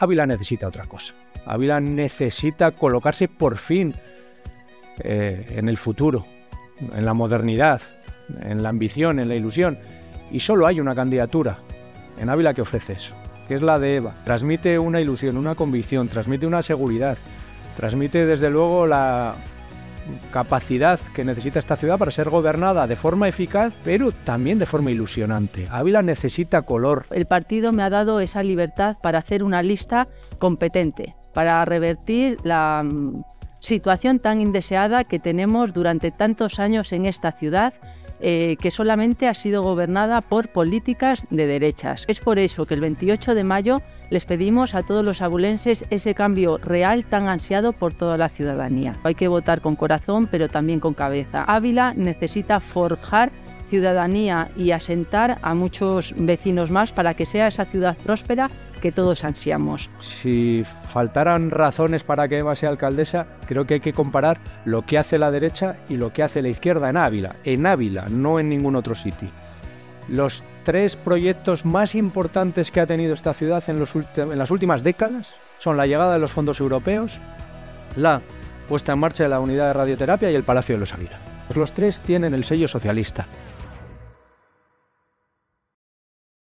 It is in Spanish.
Ávila necesita otra cosa. Ávila necesita colocarse por fin en el futuro, en la modernidad, en la ambición, en la ilusión. Y solo hay una candidatura en Ávila que ofrece eso, que es la de Eva. Transmite una ilusión, una convicción, transmite una seguridad, transmite desde luego la capacidad que necesita esta ciudad para ser gobernada de forma eficaz, pero también de forma ilusionante. Ávila necesita color. El partido me ha dado esa libertad para hacer una lista competente, para revertir la situación tan indeseada que tenemos durante tantos años en esta ciudad, que solamente ha sido gobernada por políticas de derechas. Es por eso que el 28 de mayo les pedimos a todos los abulenses ese cambio real tan ansiado por toda la ciudadanía. Hay que votar con corazón, pero también con cabeza. Ávila necesita forjar ciudadanía y asentar a muchos vecinos más para que sea esa ciudad próspera que todos ansiamos. Si faltaran razones para que Eva sea alcaldesa, creo que hay que comparar lo que hace la derecha y lo que hace la izquierda en Ávila, no en ningún otro sitio. Los 3 proyectos más importantes que ha tenido esta ciudad en las últimas décadas son la llegada de los fondos europeos, la puesta en marcha de la unidad de radioterapia y el Palacio de los Ávila. Los 3 tienen el sello socialista.